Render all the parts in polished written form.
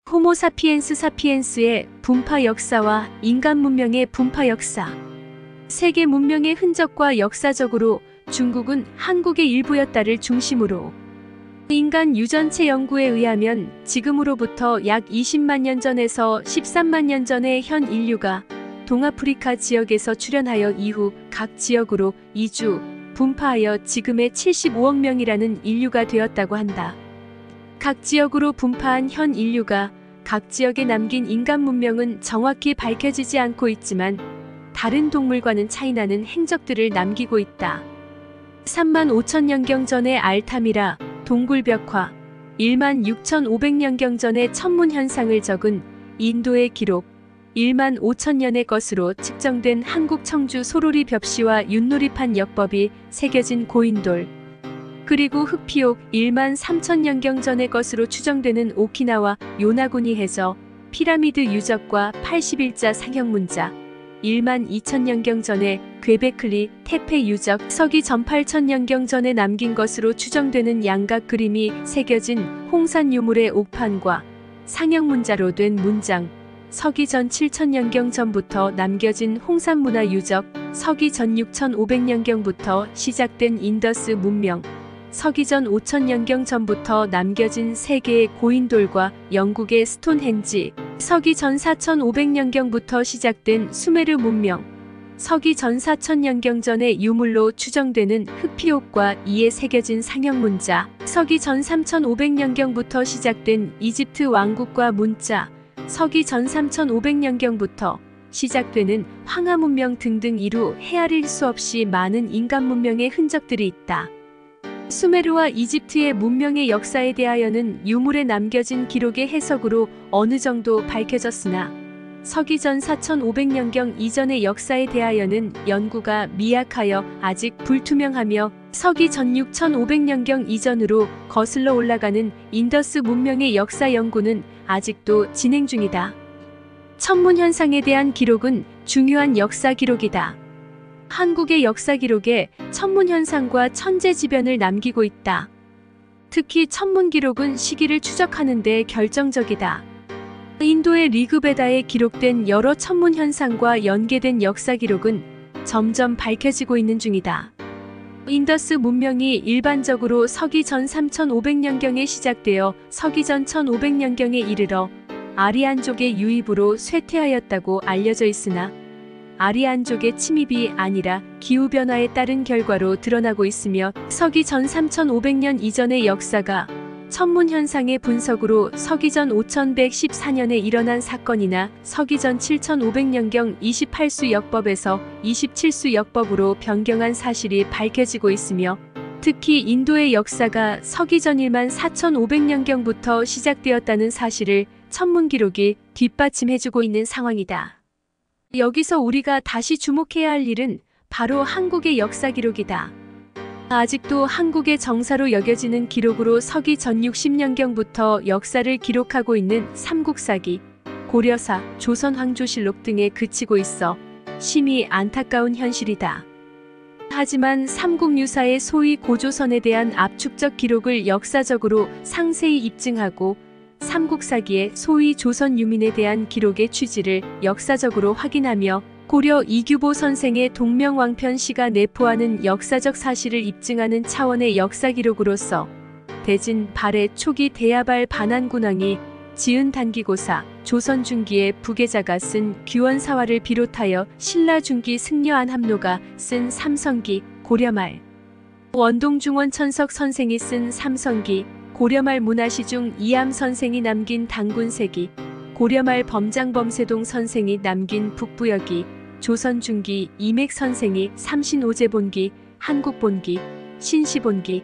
호모 사피엔스 사피엔스의 분파 역사와 인간 문명의 분파 역사. 세계 문명의 흔적과 역사적으로 중국은 한국의 일부였다를 중심으로 인간 유전체 연구에 의하면 지금으로부터 약 20만 년 전에서 13만 년 전에 현 인류가 동아프리카 지역에서 출현하여 이후 각 지역으로 이주, 분파하여 지금의 75억 명이라는 인류가 되었다고 한다. 각 지역으로 분파한 현 인류가 각 지역에 남긴 인간 문명은 정확히 밝혀지지 않고 있지만 다른 동물과는 차이나는 행적들을 남기고 있다. 3만 5천년경 전의 알타미라, 동굴벽화, 1만 6,500년경 전의 천문 현상을 적은 인도의 기록, 1만 5천년의 것으로 측정된 한국 청주 소로리 벽시와 윷놀이판 역법이 새겨진 고인돌, 그리고 흑피옥 1만 3천년경 전의 것으로 추정되는 오키나와 요나구니 해저, 피라미드 유적과 81자 상형문자, 1만 2천년경 전에 괴베클리, 테페 유적, 서기 전 8천년경 전에 남긴 것으로 추정되는 양각 그림이 새겨진 홍산 유물의 옥판과 상형문자로 된 문장, 서기 전 7천년경 전부터 남겨진 홍산 문화 유적, 서기 전 6,500년경부터 시작된 인더스 문명, 서기 전 5천년경 전부터 남겨진 세계의 고인돌과 영국의 스톤헨지, 서기 전 4,500년경부터 시작된 수메르 문명, 서기 전 4천년경 전의 유물로 추정되는 흑피옥과 이에 새겨진 상형문자, 서기 전 3,500년경부터 시작된 이집트 왕국과 문자, 서기 전 3,500년경부터 시작되는 황하 문명 등등 이루 헤아릴 수 없이 많은 인간 문명의 흔적들이 있다. 수메르와 이집트의 문명의 역사에 대하여는 유물에 남겨진 기록의 해석으로 어느 정도 밝혀졌으나 서기 전 4,500년경 이전의 역사에 대하여는 연구가 미약하여 아직 불투명하며 서기 전 6,500년경 이전으로 거슬러 올라가는 인더스 문명의 역사 연구는 아직도 진행 중이다. 천문 현상에 대한 기록은 중요한 역사 기록이다. 한국의 역사 기록에 천문 현상과 천재지변을 남기고 있다. 특히 천문 기록은 시기를 추적하는 데 결정적이다. 인도의 리그베다에 기록된 여러 천문 현상과 연계된 역사 기록은 점점 밝혀지고 있는 중이다. 인더스 문명이 일반적으로 서기 전 3,500년경에 시작되어 서기 전 1,500년경에 이르러 아리안족의 유입으로 쇠퇴하였다고 알려져 있으나 아리안족의 침입이 아니라 기후변화에 따른 결과로 드러나고 있으며 서기 전 3,500년 이전의 역사가 천문 현상의 분석으로 서기 전 5114년에 일어난 사건이나 서기 전 7,500년경 28수 역법에서 27수 역법으로 변경한 사실이 밝혀지고 있으며 특히 인도의 역사가 서기 전 1만 4,500년경부터 시작되었다는 사실을 천문 기록이 뒷받침해주고 있는 상황이다. 여기서 우리가 다시 주목해야 할 일은 바로 한국의 역사 기록이다. 아직도 한국의 정사로 여겨지는 기록으로 서기 전 60년경부터 역사를 기록하고 있는 삼국사기, 고려사, 조선왕조실록 등에 그치고 있어 심히 안타까운 현실이다. 하지만 삼국유사의 소위 고조선에 대한 압축적 기록을 역사적으로 상세히 입증하고 삼국사기의 소위 조선 유민에 대한 기록의 취지를 역사적으로 확인하며 고려 이규보 선생의 동명왕편 시가 내포하는 역사적 사실을 입증하는 차원의 역사기록으로서 대진 발해 초기 대야발 반환군왕이 지은 단기고사, 조선 중기의 부계자가 쓴 규원사화를 비롯하여 신라 중기 승려 안함로가 쓴 삼성기, 고려말 원동중원 천석 선생이 쓴 삼성기, 고려말 문화시 중 이암 선생이 남긴 당군세기, 고려말 범장범세동 선생이 남긴 북부여기, 조선 중기 이맥 선생이 삼신오제본기, 한국본기, 신시본기,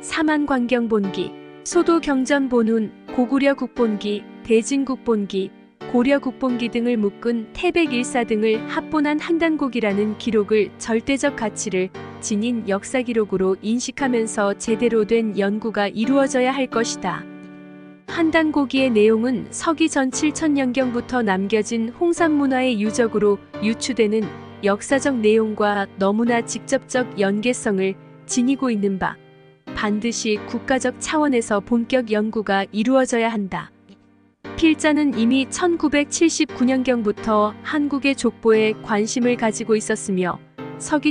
사만광경본기, 소도경전본운, 고구려 국본기, 대진국본기, 고려국본기 등을 묶은 태백일사 등을 합본한 한단곡이라는 기록을 절대적 가치를 지닌 역사기록으로 인식하면서 제대로 된 연구가 이루어져야 할 것이다. 한단고기의 내용은 서기 전 7천년경부터 남겨진 홍산문화의 유적으로 유추되는 역사적 내용과 너무나 직접적 연계성을 지니고 있는 바, 반드시 국가적 차원에서 본격 연구가 이루어져야 한다. 필자는 이미 1979년경부터 한국의 족보에 관심을 가지고 있었으며 서기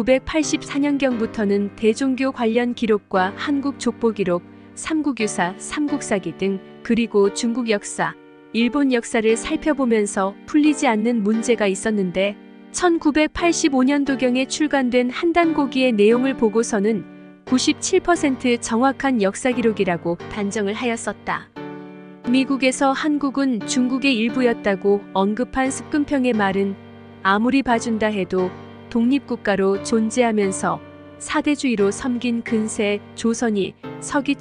1984년경부터는 대종교 관련 기록과 한국 족보 기록, 삼국유사, 삼국사기 등 그리고 중국 역사, 일본 역사를 살펴보면서 풀리지 않는 문제가 있었는데 1985년도경에 출간된 한단고기의 내용을 보고서는 97% 정확한 역사 기록이라고 단정을 하였었다. 미국에서 한국은 중국의 일부였다고 언급한 습근평의 말은 아무리 봐준다 해도 독립국가로 존재하면서 사대주의로 섬긴 근세 조선이 서기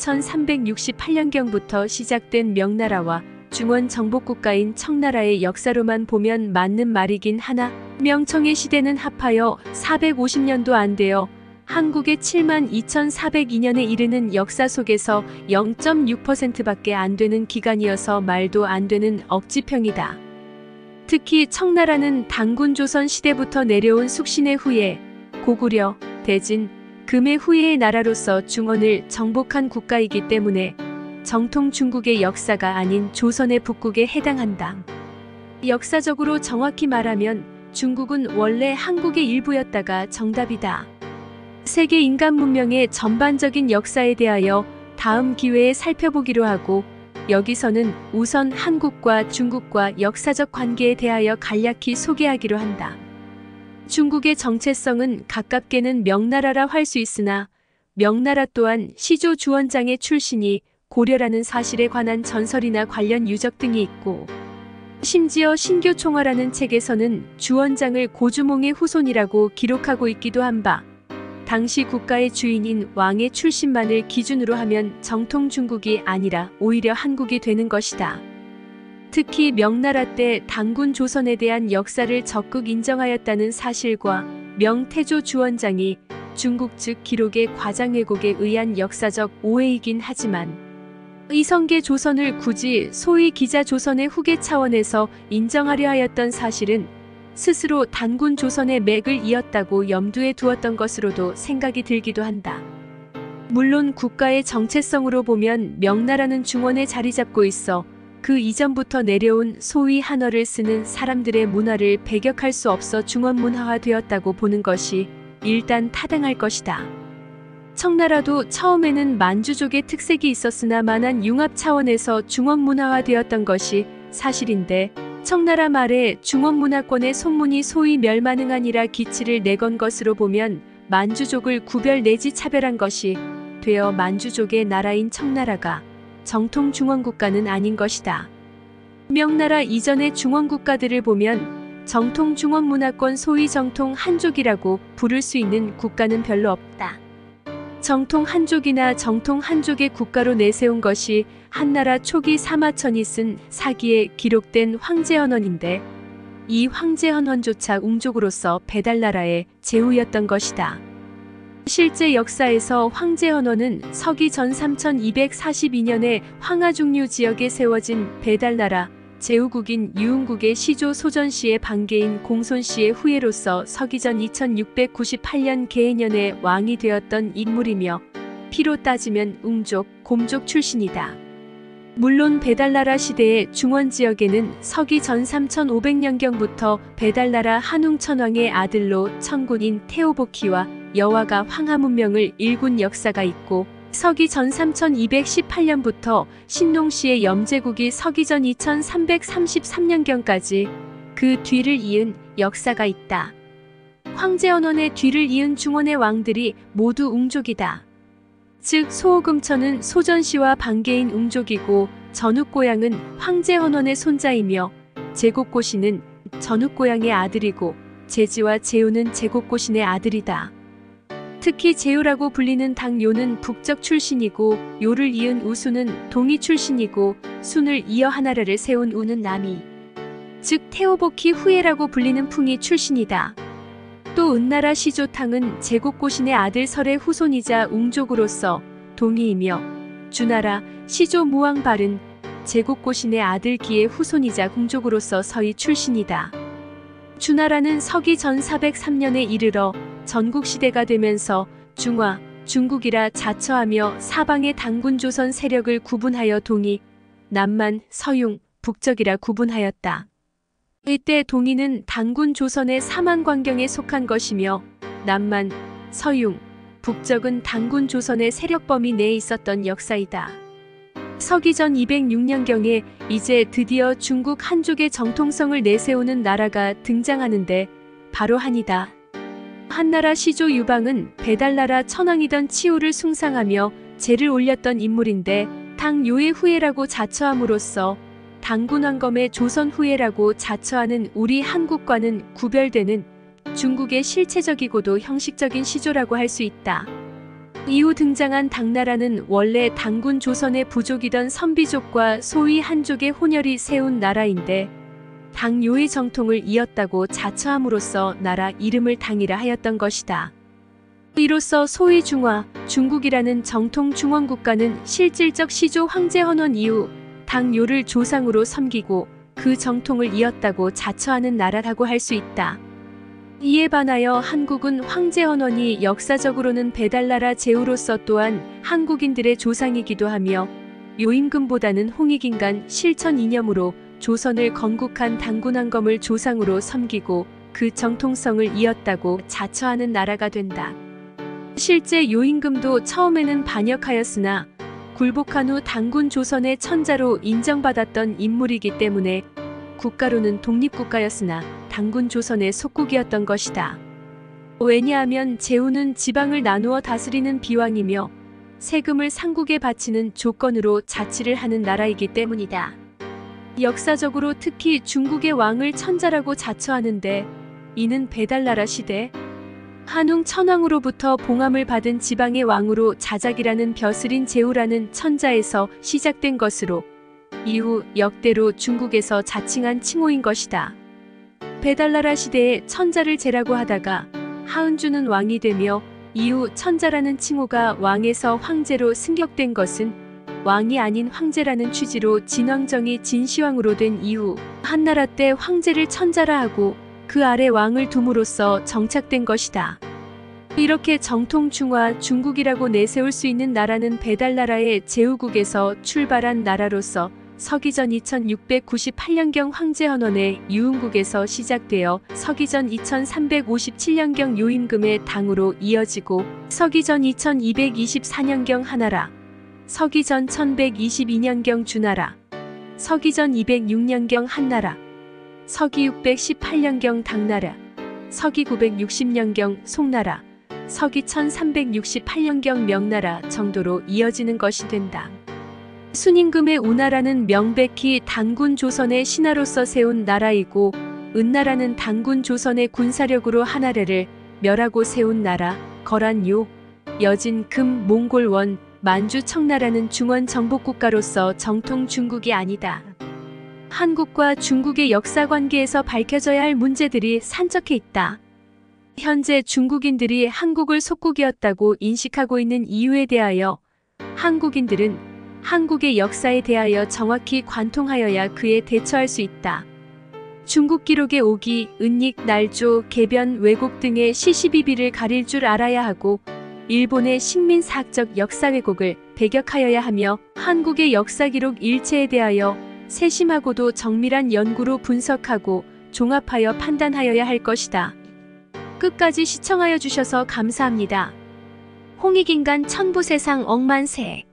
1368년경부터 시작된 명나라와 중원 정복국가인 청나라의 역사로만 보면 맞는 말이긴 하나 명청의 시대는 합하여 450년도 안 되어 한국의 72,402년에 이르는 역사 속에서 0.6%밖에 안 되는 기간이어서 말도 안 되는 억지평이다. 특히 청나라는 단군 조선 시대부터 내려온 숙신의 후예, 고구려, 대진, 금의 후예의 나라로서 중원을 정복한 국가이기 때문에 정통 중국의 역사가 아닌 조선의 북국에 해당한다. 역사적으로 정확히 말하면 중국은 원래 한국의 일부였다가 정답이다. 세계 인간 문명의 전반적인 역사에 대하여 다음 기회에 살펴보기로 하고 여기서는 우선 한국과 중국과 역사적 관계에 대하여 간략히 소개하기로 한다. 중국의 정체성은 가깝게는 명나라라 할 수 있으나 명나라 또한 시조 주원장의 출신이 고려라는 사실에 관한 전설이나 관련 유적 등이 있고 심지어 신교총화라는 책에서는 주원장을 고주몽의 후손이라고 기록하고 있기도 한 바 당시 국가의 주인인 왕의 출신만을 기준으로 하면 정통 중국이 아니라 오히려 한국이 되는 것이다. 특히 명나라 때 단군 조선에 대한 역사를 적극 인정하였다는 사실과 명태조 주원장이 중국 측 기록의 과장 왜곡에 의한 역사적 오해이긴 하지만 이성계 조선을 굳이 소위 기자 조선의 후계 차원에서 인정하려 하였던 사실은 스스로 단군 조선의 맥을 이었다고 염두에 두었던 것으로도 생각이 들기도 한다. 물론 국가의 정체성으로 보면 명나라는 중원에 자리 잡고 있어 그 이전부터 내려온 소위 한어를 쓰는 사람들의 문화를 배격할 수 없어 중원 문화화 되었다고 보는 것이 일단 타당할 것이다. 청나라도 처음에는 만주족의 특색이 있었으나 만한 융합 차원에서 중원 문화화 되었던 것이 사실인데 청나라 말에 중원 문화권의 손문이 소위 멸만응하니라 기치를 내건 것으로 보면 만주족을 구별 내지 차별한 것이 되어 만주족의 나라인 청나라가 정통 중원국가는 아닌 것이다. 명나라 이전의 중원국가들을 보면 정통 중원문화권 소위 정통 한족이라고 부를 수 있는 국가는 별로 없다. 정통 한족이나 정통 한족의 국가로 내세운 것이 한나라 초기 사마천이 쓴 사기에 기록된 황제헌원인데 이 황제헌원조차 웅족으로서 배달나라의 제후였던 것이다. 실제 역사에서 황제헌원은 서기 전 3242년에 황하중류 지역에 세워진 배달나라 제후국인 유흥국의 시조 소전씨의 반계인 공손씨의 후예로서 서기전 2698년 계해년에 왕이 되었던 인물이며 피로 따지면 웅족, 곰족 출신이다. 물론 배달나라 시대의 중원지역에는 서기 전 3500년경부터 배달나라 한웅천왕의 아들로 천군인 태오보키와 여화가 황하 문명을 일군 역사가 있고 서기 전 3218년부터 신농시의 염제국이 서기 전 2333년경까지 그 뒤를 이은 역사가 있다. 황제헌원의 뒤를 이은 중원의 왕들이 모두 웅족이다. 즉 소호금천은 소전씨와 반계인 웅족이고 전욱고양은 황제헌원의 손자이며 제곡고신은 전욱고양의 아들이고 제지와 제우는 제곡고신의 아들이다. 특히 제우라고 불리는 당요는 북적 출신이고 요를 이은 우수는 동이 출신이고 순을 이어 하나라를 세운 우는 남이 즉 태오보키 후예라고 불리는 풍이 출신이다. 또 은나라 시조탕은 제곡고신의 아들 설의 후손이자 웅족으로서 동이이며 주나라 시조 무왕발은 제곡고신의 아들 기의 후손이자 궁족으로서 서희 출신이다. 주나라는 서기 전 403년에 이르러 전국시대가 되면서 중화, 중국이라 자처하며 사방의 단군 조선 세력을 구분하여 동이, 남만, 서융, 북적이라 구분하였다. 이때 동이는 당군 조선의 삼한관경에 속한 것이며 남만, 서융, 북적은 당군 조선의 세력 범위 내에 있었던 역사이다. 서기전 206년경에 이제 드디어 중국 한족의 정통성을 내세우는 나라가 등장하는데 바로 한이다. 한나라 시조 유방은 배달나라 천황이던 치우를 숭상하며 제를 올렸던 인물인데 당 요의 후예라고 자처함으로써 당군 황검의 조선 후예라고 자처하는 우리 한국과는 구별되는 중국의 실체적이고도 형식적인 시조라고 할 수 있다. 이후 등장한 당나라는 원래 당군 조선의 부족이던 선비족과 소위 한족의 혼혈이 세운 나라인데 당요의 정통을 이었다고 자처함으로써 나라 이름을 당이라 하였던 것이다. 이로써 소위 중화, 중국이라는 정통 중원국가는 실질적 시조 황제헌원 이후 당요를 조상으로 섬기고 그 정통을 이었다고 자처하는 나라라고 할 수 있다. 이에 반하여 한국은 황제헌원이 역사적으로는 배달나라 제후로서 또한 한국인들의 조상이기도 하며 요임금보다는 홍익인간 실천 이념으로 조선을 건국한 당군 황검을 조상으로 섬기고 그 정통성을 이었다고 자처하는 나라가 된다. 실제 요임금도 처음에는 반역하였으나 굴복한 후 당군 조선의 천자로 인정받았던 인물이기 때문에 국가로는 독립국가였으나 당군 조선의 속국이었던 것이다. 왜냐하면 제후는 지방을 나누어 다스리는 비왕이며 세금을 상국에 바치는 조건으로 자치를 하는 나라이기 때문이다. 역사적으로 특히 중국의 왕을 천자라고 자처하는데 이는 배달나라 시대 한웅 천황으로부터 봉함을 받은 지방의 왕으로 자작이라는 벼슬인 제후라는 천자에서 시작된 것으로 이후 역대로 중국에서 자칭한 칭호인 것이다. 배달나라 시대에 천자를 제라고 하다가 하은주는 왕이 되며 이후 천자라는 칭호가 왕에서 황제로 승격된 것은 왕이 아닌 황제라는 취지로 진왕정이 진시황으로 된 이후 한나라 때 황제를 천자라 하고 그 아래 왕을 둠으로써 정착된 것이다. 이렇게 정통 중화 중국이라고 내세울 수 있는 나라는 배달나라의 제후국에서 출발한 나라로서 서기전 2698년경 황제헌원의 유흥국에서 시작되어 서기전 2357년경 요임금의 당으로 이어지고 서기전 2224년경 한나라, 서기전 1122년경 주나라, 서기전 206년경 한나라, 서기 618년경 당나라, 서기 960년경 송나라, 서기 1368년경 명나라 정도로 이어지는 것이 된다. 순임금의 우나라는 명백히 당군 조선의 신하로서 세운 나라이고 은나라는 당군 조선의 군사력으로 하나라를 멸하고 세운 나라, 거란요, 여진, 금, 몽골, 원, 만주, 청나라는 중원 정복국가로서 정통 중국이 아니다. 한국과 중국의 역사관계에서 밝혀져야 할 문제들이 산적해 있다. 현재 중국인들이 한국을 속국이었다고 인식하고 있는 이유에 대하여 한국인들은 한국의 역사에 대하여 정확히 관통하여야 그에 대처할 수 있다. 중국 기록의 오기, 은닉, 날조, 개변, 왜곡 등의 시시비비를 가릴 줄 알아야 하고 일본의 식민사학적 역사 왜곡을 배격하여야 하며 한국의 역사 기록 일체에 대하여 세심하고도 정밀한 연구로 분석하고 종합하여 판단하여야 할 것이다. 끝까지 시청하여 주셔서 감사합니다. 홍익인간 천부세상 억만세.